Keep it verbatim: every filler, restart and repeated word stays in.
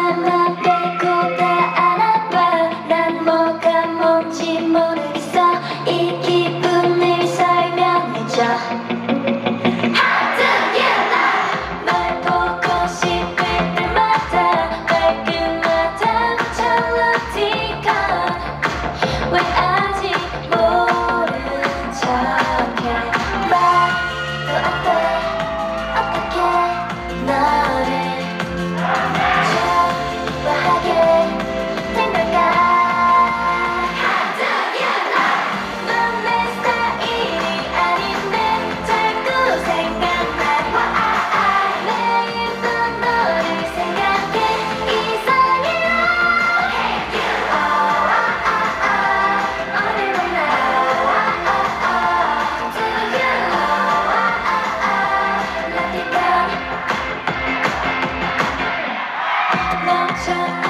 하나만 빼고 다 알아봐. 난 뭐가 뭔지 모르겠어. 이 기분을 설명해줘. How do you know? 널 보고 싶을 때마다 발끝마다 붙여 러브티콘. 왜 아직 모른 척해. 말도 안 돼. 어떻게 너를 좋아하게 된 걸까? How do you know? 넌 내 스타일이 아닌데 자꾸 생각나. 매일 밤 너를 생각해. 이상해. Hey you. 오늘 만나. Do you love it? 너처럼